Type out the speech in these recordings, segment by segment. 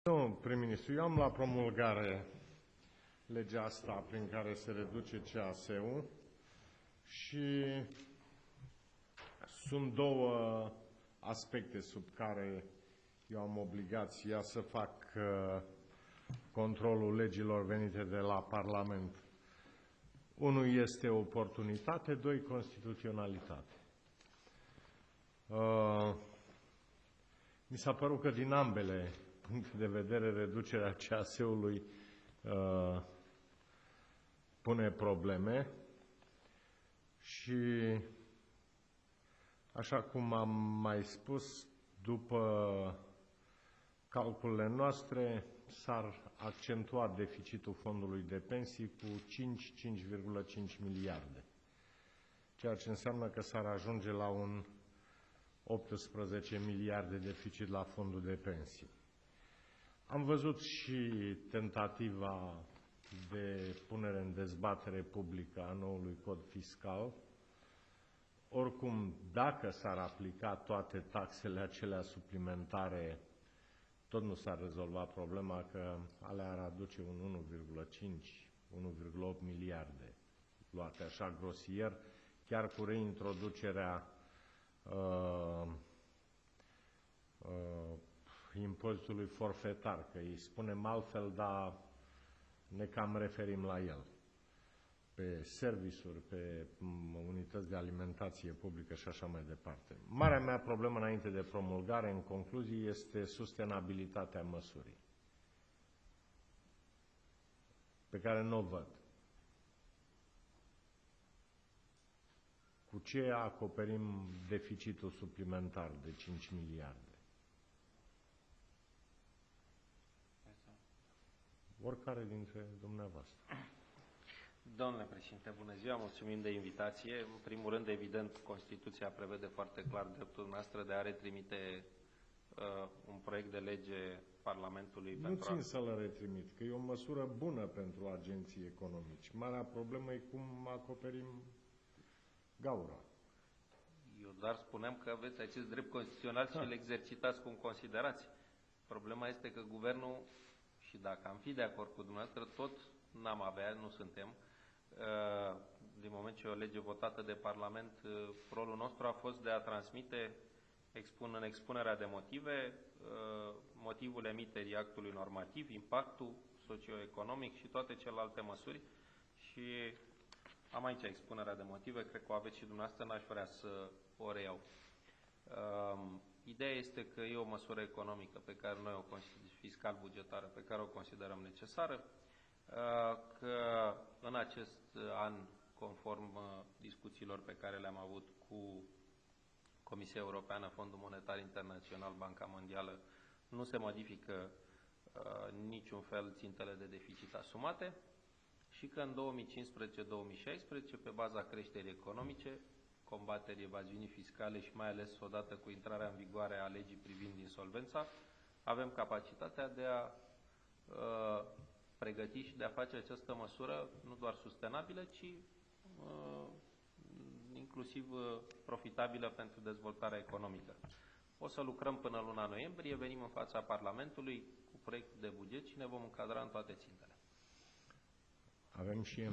Domnul prim-ministru, eu am la promulgare legea asta prin care se reduce CAS-ul și sunt două aspecte sub care eu am obligația să fac controlul legilor venite de la Parlament. Unul este oportunitate, doi constituționalitate. Mi s-a părut că din ambele puncte de vedere reducerea CAS-ului pune probleme și, așa cum am mai spus, după calculele noastre s-ar accentua deficitul fondului de pensii cu 5,5 miliarde, ceea ce înseamnă că s-ar ajunge la un 18 miliarde deficit la fondul de pensii. Am văzut și tentativa de punere în dezbatere publică a noului cod fiscal. Oricum, dacă s-ar aplica toate taxele acelea suplimentare, tot nu s-ar rezolva problema, că alea ar aduce un 1,5-1,8 miliarde, luate așa grosier, chiar cu reintroducerea impozitului forfetar, că îi spunem altfel, dar ne cam referim la el, pe servisuri, pe unități de alimentație publică și așa mai departe. Marea mea problemă înainte de promulgare, în concluzie, este sustenabilitatea măsurii, pe care nu o văd. Cu ce acoperim deficitul suplimentar de 5 miliarde? Oricare dintre dumneavoastră. Domnule președinte, bună ziua, mulțumim de invitație. În primul rând, evident, Constituția prevede foarte clar dreptul noastră de a retrimite un proiect de lege Parlamentului. Nu țin să-l retrimit, că e o măsură bună pentru agenții economici. Marea problemă e cum acoperim gaura. Eu doar spuneam că aveți acest drept constituțional și îl exercitați cum considerați. Problema este că guvernul, și dacă am fi de acord cu dumneavoastră, tot n-am avea, nu suntem. Din moment ce e o lege votată de Parlament, rolul nostru a fost de a transmite în expunerea de motive, motivul emiterii actului normativ, impactul socioeconomic și toate celelalte măsuri. Și am aici expunerea de motive, cred că o aveți și dumneavoastră, n-aș vrea să o reiau. Ideea este că e o măsură economică pe care noi fiscal-bugetară, pe care o considerăm necesară, că în acest an, conform discuțiilor pe care le-am avut cu Comisia Europeană, Fondul Monetar Internațional, Banca Mondială, nu se modifică niciun fel țintele de deficit asumate și că în 2015-2016, pe baza creșterii economice, combaterii evaziunii fiscale și mai ales odată cu intrarea în vigoare a legii privind insolvența, avem capacitatea de a pregăti și de a face această măsură nu doar sustenabilă, ci inclusiv profitabilă pentru dezvoltarea economică. O să lucrăm până luna noiembrie, venim în fața Parlamentului cu proiectul de buget și ne vom încadra în toate țintele. Avem și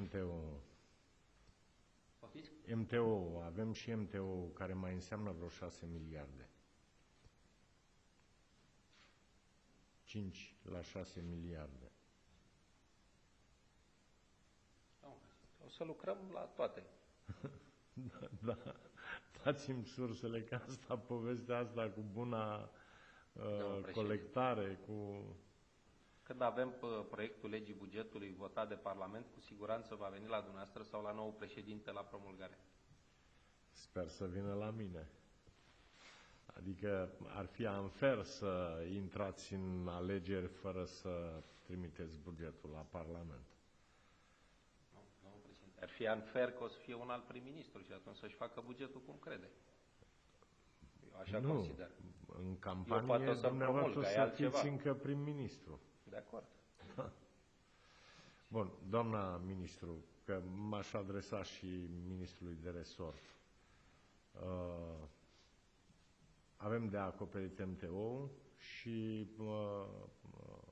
MTO, avem și MTO care mai înseamnă vreo 6 miliarde. 5 la 6 miliarde. O să lucrăm la toate. Da. Dați-mi sursele, că asta, povestea asta cu buna colectare, cu... Când avem proiectul legii bugetului votat de Parlament, cu siguranță va veni la dumneavoastră sau la nou președinte la promulgare. Sper să vină la mine. Adică ar fi unfair să intrați în alegeri fără să trimiteți bugetul la Parlament. Nu, președinte. Ar fi unfair că o să fie un alt prim-ministru și atunci să-și facă bugetul cum crede. Eu așa consider. În campanie dumneavoastră să fiți încă prim-ministru. De acord. Bun, doamna ministru, că m-aș adresa și ministrului de resort. Avem de acoperit MTO și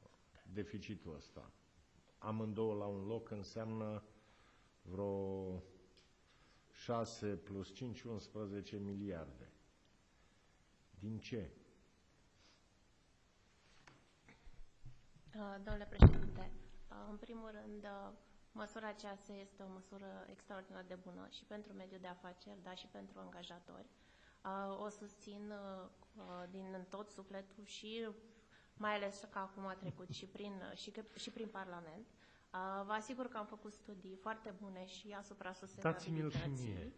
deficitul ăsta. Amândouă la un loc înseamnă vreo 6 plus 5, 11 miliarde. Din ce? Domnule președinte, în primul rând, măsura CAS este o măsură extraordinar de bună și pentru mediul de afaceri, dar și pentru angajatori. O susțin din tot sufletul și mai ales că acum a trecut și prin Parlament. Vă asigur că am făcut studii foarte bune și asupra sustenabilității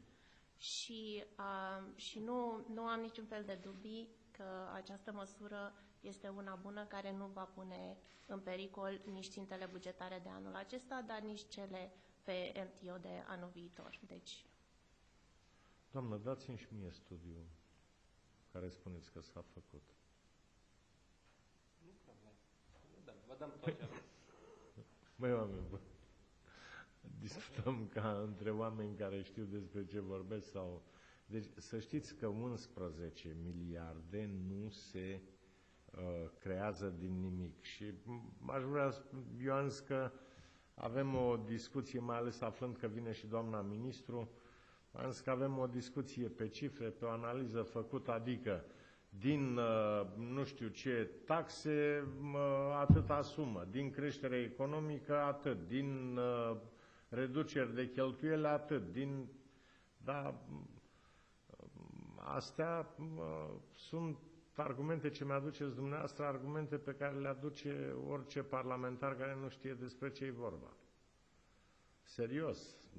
și nu am niciun fel de dubii că această măsură este una bună care nu va pune în pericol nici țintele bugetare de anul acesta, dar nici cele pe MTO de anul viitor. Deci... Doamnă, dați-mi și mie studiul care spuneți că s-a făcut. Vă dăm tot ce avem. Băi, oameni, discutăm ca între oameni care știu despre ce vorbesc sau... Deci să știți că 11 miliarde nu se creează din nimic. Și aș vrea, eu am zis că avem o discuție, mai ales aflând că vine și doamna ministru, am zis că avem o discuție pe cifre, pe o analiză făcută, adică din nu știu ce taxe, atâta sumă, din creștere economică, atât, din reduceri de cheltuieli, atât, din... Da, astea sunt argumente ce mi-aduceți dumneavoastră, argumente pe care le aduce orice parlamentar care nu știe despre ce e vorba. Serios.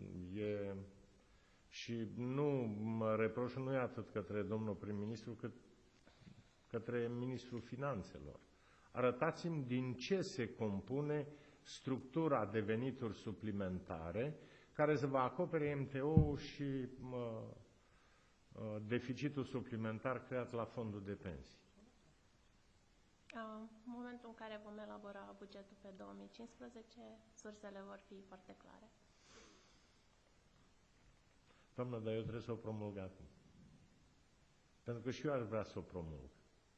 Și reproșul nu e atât către domnul prim-ministru, cât către ministrul finanțelor. Arătați-mi din ce se compune structura de venituri suplimentare care să vă acopere MTO-ul și deficitul suplimentar creat la fondul de pensii. În momentul în care vom elabora bugetul pe 2015, sursele vor fi foarte clare. Doamnă, dar eu trebuie să o promulg acum. Pentru că și eu aș vrea să o promulg.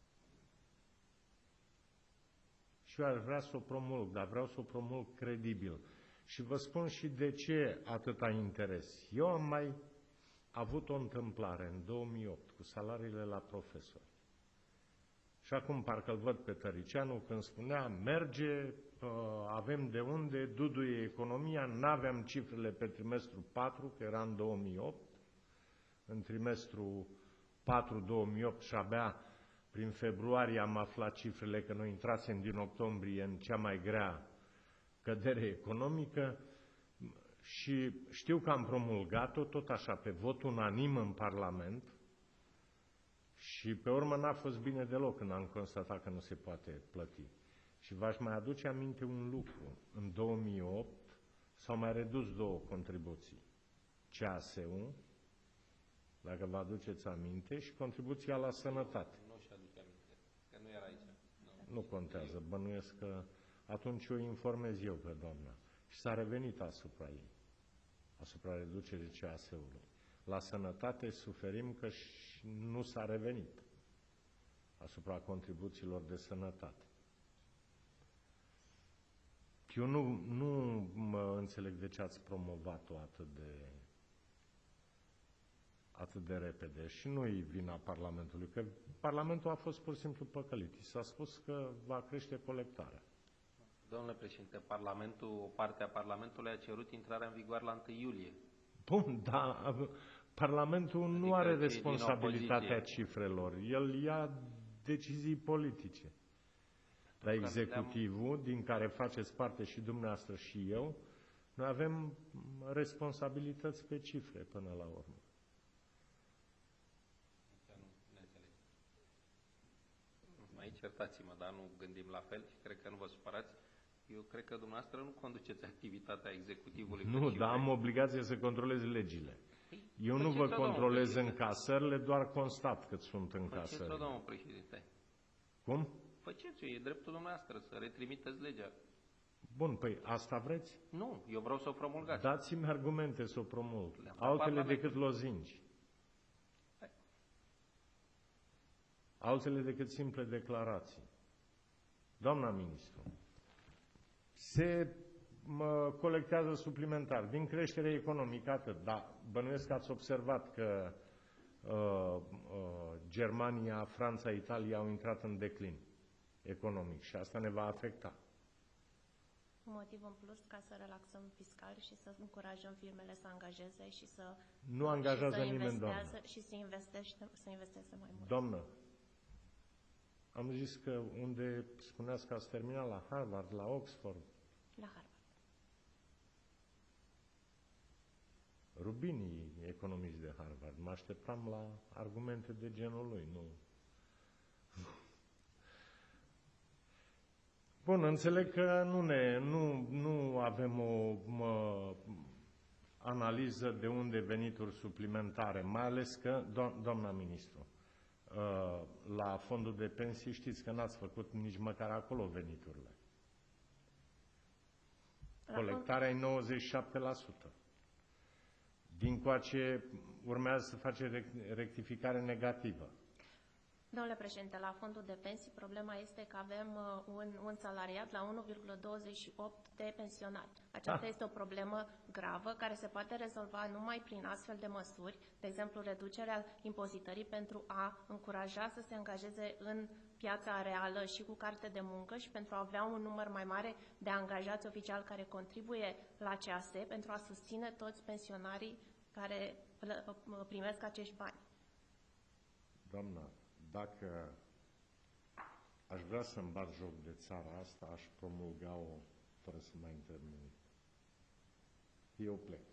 Și eu aș vrea să o promulg, dar vreau să o promulg credibil. Și vă spun și de ce atâta interes. Eu am mai avut o întâmplare în 2008 cu salariile la profesori. Și acum parcă-l văd pe Tăricianu când spunea, merge, avem de unde, duduie economia, n-aveam cifrele pe trimestru 4, că era în 2008, în trimestru 4 2008 și abia prin februarie am aflat cifrele că noi intrasem din octombrie în cea mai grea cădere economică și știu că am promulgat-o tot așa pe vot unanim în Parlament și pe urmă n-a fost bine deloc când am constatat că nu se poate plăti. Și v-aș mai aduce aminte un lucru. În 2008 s-au mai redus două contribuții. CAS-ul, dacă vă aduceți aminte, și contribuția la sănătate. Nu și aduce aminte, că nu era aici. Nu contează, bănuiesc că atunci o informez eu pe doamna. Și s-a revenit asupra ei, asupra reducerii CAS-ului. La sănătate suferim că nu s-a revenit asupra contribuțiilor de sănătate. Eu nu mă înțeleg de ce ați promovat-o atât de repede și nu-i vina Parlamentului, că Parlamentul a fost pur și simplu păcălit. I s-a spus că va crește colectarea. Domnule președinte, o parte a Parlamentului a cerut intrarea în vigoare la 1 iulie. Bun, dar Parlamentul adică nu are responsabilitatea cifrelor. El ia decizii politice. Dar executivul, din care faceți parte și dumneavoastră și eu, noi avem responsabilități pe cifre până la urmă. Mai certați-mă, dar nu gândim la fel și cred că nu vă supărați. Eu cred că dumneavoastră nu conduceți activitatea executivului. Nu, dar am obligație să controlez legile. Eu nu vă controlez încasările, doar constat cât sunt încasările. Faceți-o, domnul președinte. Cum? Faceți-o, e dreptul dumneavoastră să retrimiteți legea. Bun, păi asta vreți? Nu, eu vreau să o promulgați. Dați-mi argumente să o promulg. Altele decât lozinci. Altele decât simple declarații. Doamna ministru, se colectează suplimentar. Din creștere economică, atât. Dar bănuiesc că ați observat că Germania, Franța, Italia au intrat în declin economic și asta ne va afecta. Un motiv în plus ca să relaxăm fiscal și să încurajăm firmele să angajeze și să nu angajează nimeni, doamnă. Și să investească mai mult. Doamnă, am zis că unde spuneați că ați terminat la Harvard, la Oxford. La Harvard. Rubini, economist de Harvard. Mă așteptam la argumente de genul lui, nu. Bun, înțeleg că nu avem o analiză de unde venituri suplimentare, mai ales că, doamna ministru, la fondul de pensii știți că n-ați făcut nici măcar acolo veniturile. Colectarea e 97%. Dincoace urmează să face rectificare negativă. Domnule președinte, la fondul de pensii, problema este că avem un salariat la 1,28 de pensionari. Aceasta este o problemă gravă care se poate rezolva numai prin astfel de măsuri, de exemplu reducerea impozitării pentru a încuraja să se angajeze în piața reală și cu carte de muncă și pentru a avea un număr mai mare de angajați oficiali care contribuie la CAS pentru a susține toți pensionarii care primesc acești bani. Doamna, dacă aș vrea să-mi bat joc de țara asta, aș promulga-o fără să mai intervin. Eu plec.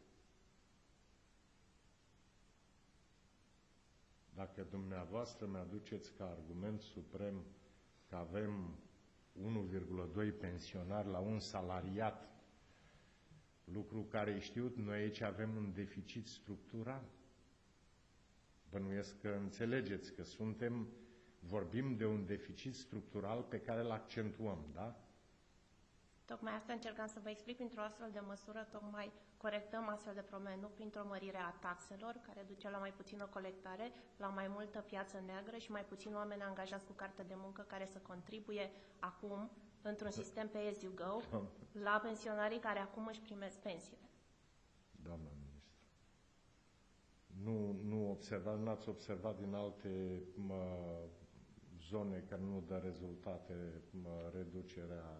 Dacă dumneavoastră mi-aduceți ca argument suprem că avem 1,2 pensionari la un salariat, lucru care e știut, noi aici avem un deficit structural. Bănuiesc că înțelegeți că vorbim de un deficit structural pe care îl accentuăm, da? Tocmai asta încercam să vă explic printr-o astfel de măsură, tocmai corectăm astfel de probleme, nu printr-o mărire a taxelor, care duce la mai puțină colectare, la mai multă piață neagră și mai puțin oameni angajați cu carte de muncă care să contribuie acum, într-un sistem pay as you go, la pensionarii care acum își primesc pensiile. Doamna ministru, n-ați observat din alte zone care nu dă rezultate reducerea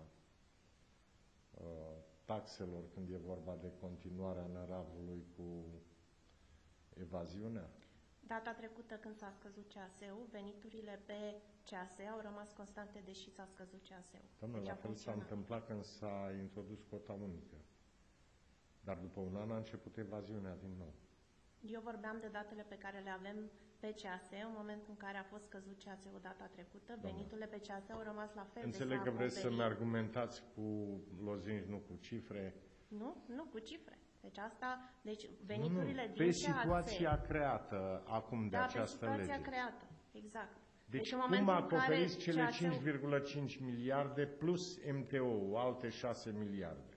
taxelor când e vorba de continuarea năravului cu evaziunea? Data trecută, când s-a scăzut CAS-ul, veniturile pe CAS au rămas constante, deși s-a scăzut CAS-ul. Doamne, la fel s-a întâmplat când s-a introdus cota unică. Dar după un an a început evaziunea din nou. Eu vorbeam de datele pe care le avem pe CAS, în momentul în care a fost scăzut CAS-ul data trecută, veniturile pe CAS au rămas la fel. Înțeleg că vreți să-mi argumentați cu lozinci, nu cu cifre. Nu cu cifre. Deci veniturile din pe situația creată acum de această lege. Da, pe situația creată, exact. Deci cum acoperiți cele 5,5 miliarde plus MTO, alte 6 miliarde?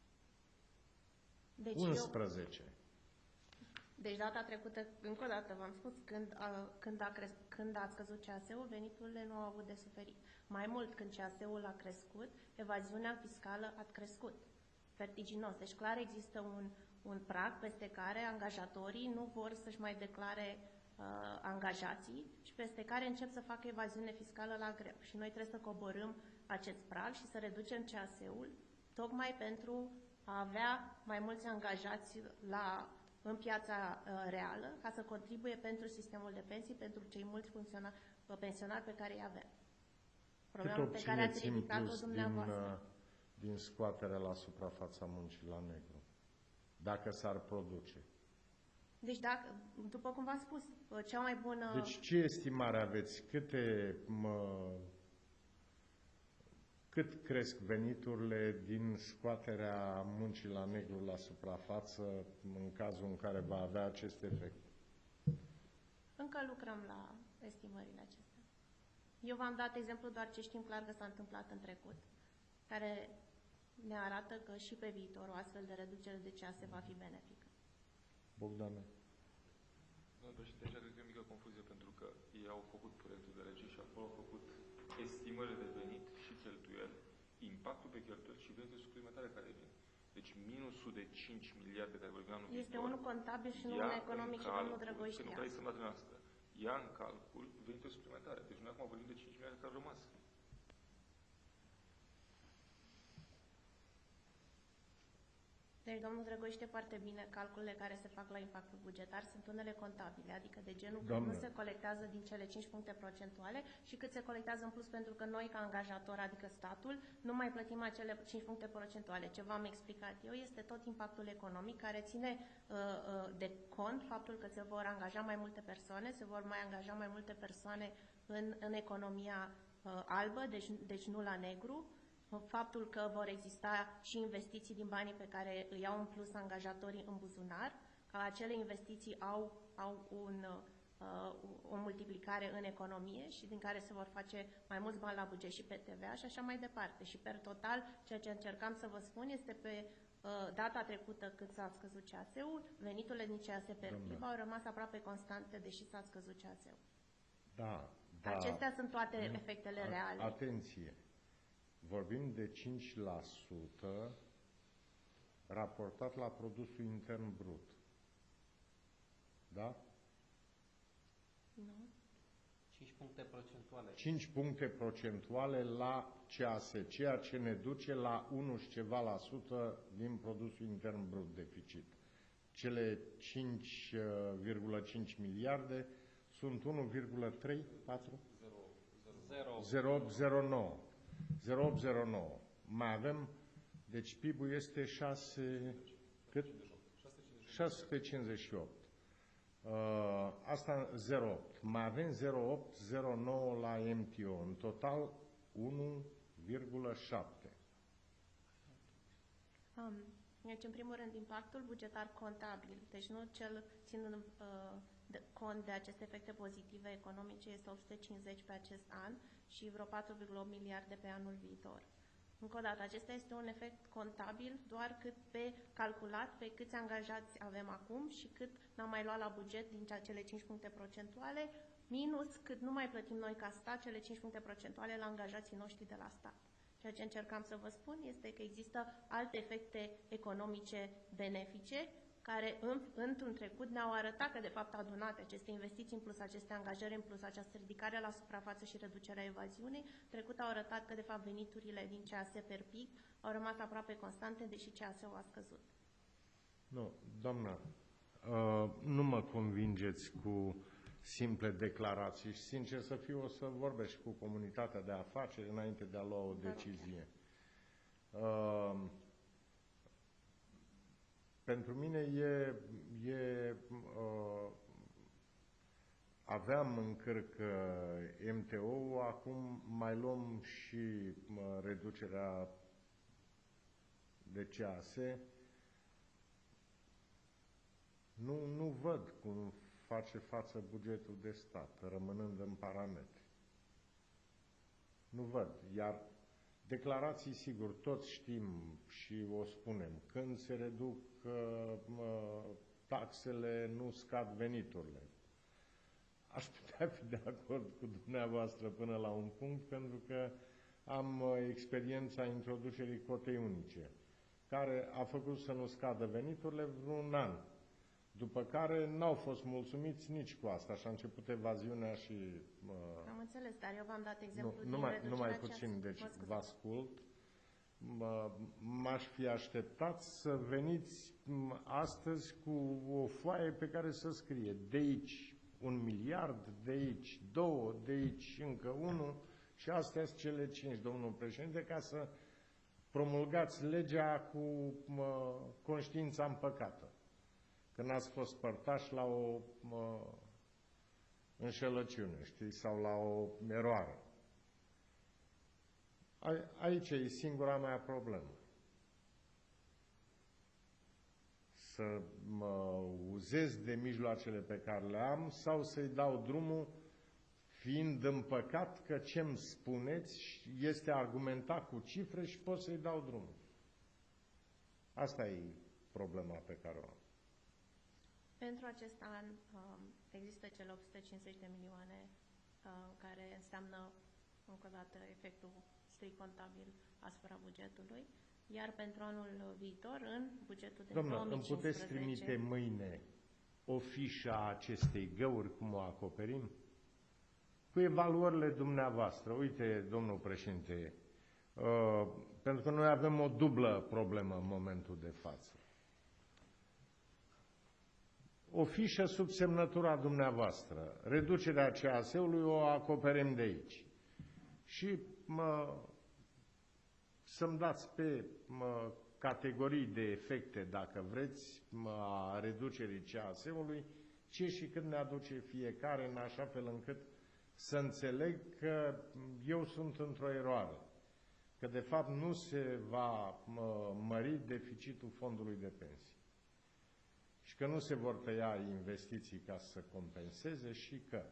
Deci 11. Deci data trecută, încă o dată v-am spus, când a scăzut CAS-ul, veniturile nu au avut de suferit. Mai mult, când CAS-ul a crescut, evaziunea fiscală a crescut vertiginos. Deci clar există un prag peste care angajatorii nu vor să-și mai declare angajații și peste care încep să facă evaziune fiscală la greu. Și noi trebuie să coborâm acest prag și să reducem CAS-ul tocmai pentru a avea mai mulți angajați în piața reală, ca să contribuie pentru sistemul de pensii, pentru cei mulți pensionari pe care îi avem. Problema pe care ați ridicat-o dumneavoastră. Din scoaterea la suprafața muncii la negru, dacă s-ar produce? Deci, după cum v-am spus, cea mai bună... Deci ce estimare aveți? Cât cresc veniturile din scoaterea muncii la negru la suprafață în cazul în care va avea acest efect? Încă lucrăm la estimările acestea. Eu v-am dat exemplu doar ce știm clar că s-a întâmplat în trecut, care ne arată că și pe viitor o astfel de reducere de CAS va fi benefică. Bogdan. Domnule președinte, aici cred că e o mică confuzie, pentru că ei au făcut proiectul de lege și acolo au făcut estimări de venit și cheltuieli, impactul pe cheltuieli și venituri suplimentare care vin. Deci minusul de 5 miliarde care vorbim anul Este unul contabil și nu unul economic și domnul Drăgoștea. Nu, care este la dumneavoastră. Ia în calcul venituri suplimentare. Deci noi acum vorbim de 5 miliarde care au rămas. Deci domnul Drăgoș știe foarte bine calculele care se fac la impactul bugetar sunt unele contabile, adică de genul că nu se colectează din cele 5 puncte procentuale și cât se colectează în plus pentru că noi ca angajator, adică statul, nu mai plătim acele 5 puncte procentuale. Ce v-am explicat eu este tot impactul economic care ține de cont faptul că se vor angaja mai multe persoane, se vor mai angaja mai multe persoane în economia albă, deci nu la negru, faptul că vor exista și investiții din banii pe care îi au în plus angajatorii în buzunar, că acele investiții au o multiplicare în economie și din care se vor face mai mulți bani la buget și pe TVA și așa mai departe. Și per total, ceea ce încercam să vă spun este pe data trecută cât s-a scăzut CAS-ul, veniturile din CAS per PIB au rămas aproape constante, deși s-a scăzut CAS-ul. Da. Acestea sunt toate efectele reale. Atenție! Vorbim de 5% raportat la produsul intern brut. Da? Nu. 5 puncte procentuale. 5 puncte procentuale la CAS, ceea ce ne duce la 1 și ceva la sută din produsul intern brut deficit. Cele 5,5 miliarde sunt 1,34? 0809. 0809. Mai avem, deci PIB-ul este 658. Asta 0,8. Mai avem 0,809 la MTO. În total 1,7. Deci, în primul rând, impactul bugetar contabil, deci nu cel ținând cont de aceste efecte pozitive economice, este 850 pe acest an și vreo 4,8 miliarde pe anul viitor. Încă o dată, acesta este un efect contabil doar cât pe calculat pe câți angajați avem acum și cât n-am mai luat la buget din cele 5 puncte procentuale, minus cât nu mai plătim noi ca stat cele 5 puncte procentuale la angajații noștri de la stat. Ceea ce încercam să vă spun este că există alte efecte economice benefice care într-un trecut ne-au arătat că de fapt adunate aceste investiții în plus aceste angajări în plus această ridicare la suprafață și reducerea evaziunii, trecut au arătat că de fapt veniturile din CAS per PIB au rămas aproape constante, deși CAS-ul a scăzut. Nu, doamna, nu mă convingeți cu simple declarații și sincer să fiu o să vorbesc cu comunitatea de afaceri înainte de a lua o decizie. Pentru mine aveam în cârcă MTO-ul, acum mai luăm și reducerea de CAS. Nu văd cum face față bugetul de stat, rămânând în parametri. Nu văd. Iar declarații, sigur, toți știm și o spunem. Când se reduc taxele, nu scad veniturile. Aș putea fi de acord cu dumneavoastră până la un punct, pentru că am experiența introducerii cotei unice, care a făcut să nu scadă veniturile vreun an. După care n-au fost mulțumiți nici cu asta și a început evaziunea și... Am înțeles, dar eu v-am dat exemplu numai puțin, deci vă ascult. M-aș fi așteptat să veniți astăzi cu o foaie pe care să scrie de aici 1 miliard, de aici 2, de aici încă 1 și astea sunt cele 5, domnul președinte, ca să promulgați legea cu conștiința împăcată. Când ați fost părtași la o înșelăciune, știi, sau la o eroare. Aici e singura mea problemă. Să mă uzez de mijloacele pe care le am sau să-i dau drumul fiind împăcat că ce-mi spuneți este argumentat cu cifre și pot să-i dau drumul. Asta e problema pe care o am. Pentru acest an există cele 850 de milioane care înseamnă, încă o dată, efectul strict contabil asupra bugetului, iar pentru anul viitor, în bugetul de Doamnă, îmi 2015... puteți trimite mâine o fișă a acestei găuri, cum o acoperim? Cu evaluările dumneavoastră. Uite, domnul președinte, pentru că noi avem o dublă problemă în momentul de față. O fișă sub semnătura dumneavoastră. Reducerea CAS-ului o acoperim de aici. Și să-mi dați pe categorii de efecte, dacă vreți, a reducerii CAS-ului, ce și cât ne aduce fiecare, în așa fel încât să înțeleg că eu sunt într-o eroare. Că de fapt nu se va mări deficitul fondului de pensii. Și că nu se vor tăia investiții ca să compenseze și că.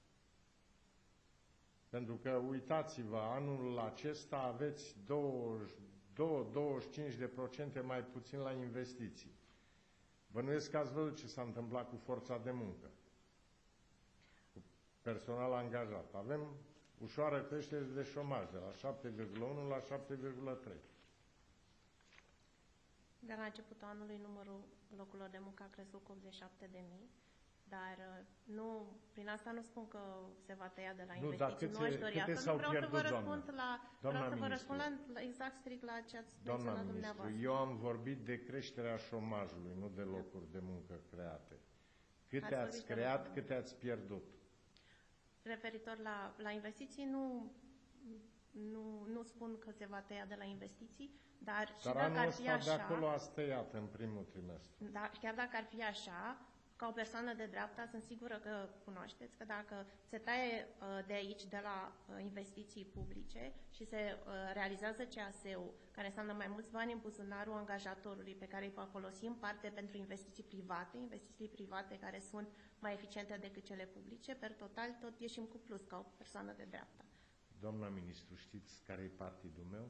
Pentru că, uitați-vă, anul acesta aveți 25% mai puțin la investiții. Bănuiesc că ați văzut ce s-a întâmplat cu forța de muncă, cu personal angajat. Avem ușoară creștere de șomaj, de la 7,1 la 7,3. De la începutul anului, numărul locurilor de muncă a crescut cu 87.000, dar nu, prin asta nu spun că se va tăia de la investiții. Nu aș dori asta. Vreau să vă răspund exact strict la ce ați menționat dumneavoastră. Eu am vorbit de creșterea șomajului, nu de locuri de muncă create. Câte ați creat, câte ați pierdut? Referitor la investiții, nu spun că se va tăia de la investiții, dar și dacă ar fi așa... de acolo ați tăiat în primul trimestru. Da, chiar dacă ar fi așa, ca o persoană de dreapta, sunt sigură că cunoașteți că dacă se taie de aici, de la investiții publice și se realizează CAS-ul, care înseamnă mai mulți bani în buzunarul angajatorului pe care îi va folosi în parte pentru investiții private care sunt mai eficiente decât cele publice, per total tot ieșim cu plus ca o persoană de dreapta. Doamna ministru, știți care e partidul meu?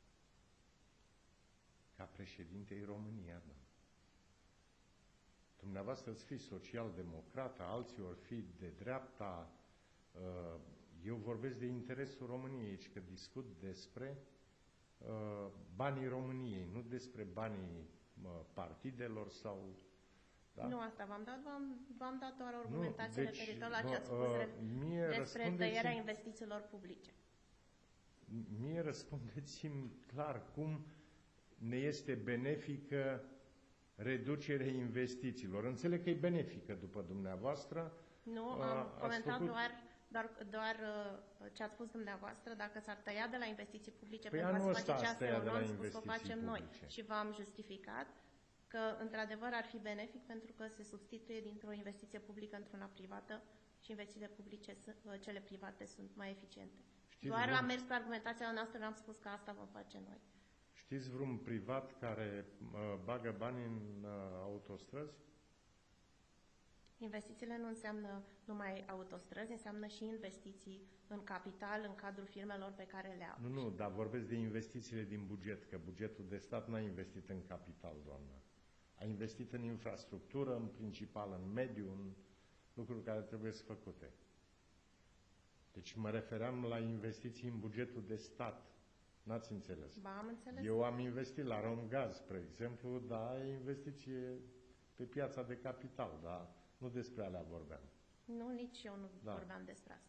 Ca președintei România, da. Dumneavoastră îți fi social-democrată, alții or fi de dreapta. Eu vorbesc de interesul României aici, că discut despre banii României, nu despre banii partidelor sau... Da? Nu asta v-am dat doar o argumentație referitor la ce ați spus despre tăierea investițiilor publice. Mie răspundeți-mi clar cum ne este benefică reducerea investițiilor. Înțeleg că e benefică după dumneavoastră. Nu, am comentat doar ce ați spus dumneavoastră. Dacă s-ar tăia de la investiții publice pentru a se face CAS-ul, nu am spus că o facem noi. Și v-am justificat că, într-adevăr, ar fi benefic pentru că se substituie dintr-o investiție publică într-una privată și investițiile publice, cele private, sunt mai eficiente. Doar am mers pe argumentația noastră, n-am spus că asta vom face noi. Știți vreun privat care bagă bani în autostrăzi? Investițiile nu înseamnă numai autostrăzi, înseamnă și investiții în capital, în cadrul firmelor pe care le au. Nu, dar vorbesc de investițiile din buget, că bugetul de stat n-a investit în capital, doamnă. A investit în infrastructură, în principal, în mediu, în lucruri care trebuie să făcute. Deci mă refeream la investiții în bugetul de stat. N-ați înțeles. Ba, am înțeles. Eu am investit la Romgaz, spre exemplu, dar e investiție pe piața de capital, dar nu despre alea vorbeam. Nu, nici eu nu vorbeam despre asta.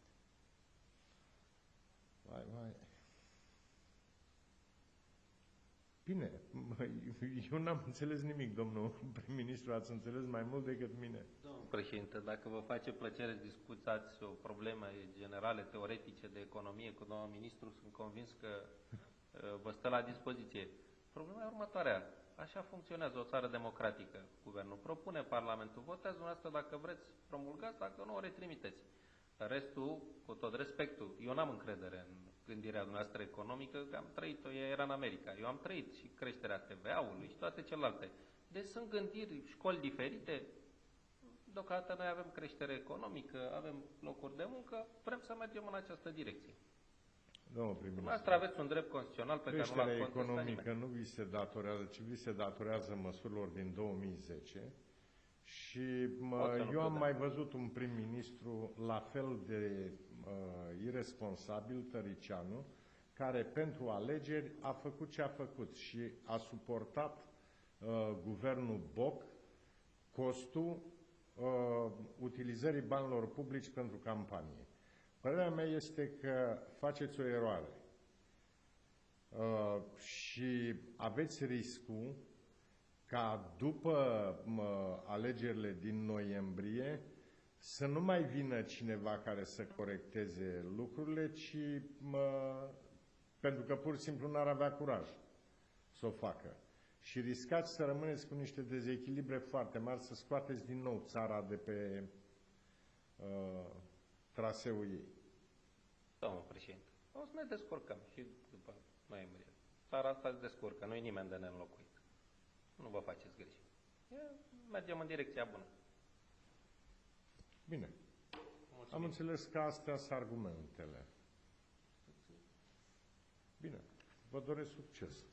Bine, eu n-am înțeles nimic, domnul prim-ministru, ați înțeles mai mult decât mine. Domnul președinte, dacă vă face plăcere să discutați o problemă generale, teoretice de economie cu domnul ministru, sunt convins că vă stă la dispoziție. Problema e următoarea. Așa funcționează o țară democratică. Guvernul propune, Parlamentul votează, dumneavoastră dacă vreți promulgați, dacă nu o retrimiteți. Restul, cu tot respectul, eu n-am încredere în gândirea dumneavoastră economică, că am trăit-o, ea era în America. Eu am trăit și creșterea TVA-ului și toate celelalte. Deci sunt gândiri, școli diferite. Deocamdată noi avem creștere economică, avem locuri de muncă, vrem să mergem în această direcție. Dumneavoastră aveți un drept constituțional pe care nu l-am contestat nimeni. Creșterea economică nu vi se datorează, ci vi se datorează măsurilor din 2010. Și eu am mai văzut un prim-ministru la fel de irresponsabil, Tăricianu, care pentru alegeri a făcut ce a făcut și a suportat guvernul Boc costul utilizării banilor publici pentru campanie. Părerea mea este că faceți o eroare și aveți riscul ca după alegerile din noiembrie să nu mai vină cineva care să corecteze lucrurile, ci pentru că pur și simplu n-ar avea curaj să o facă. Și riscați să rămâneți cu niște dezechilibre foarte mari, să scoateți din nou țara de pe traseul ei. Domnul președinte, o să ne descurcăm și după noiembrie. Țara asta se descurcă, nu-i nimeni de neînlocuit. Nu vă faceți griji. Mergem în direcția bună. Bine. Mulțumim. Am înțeles că astea sunt argumentele. Bine. Vă doresc succes.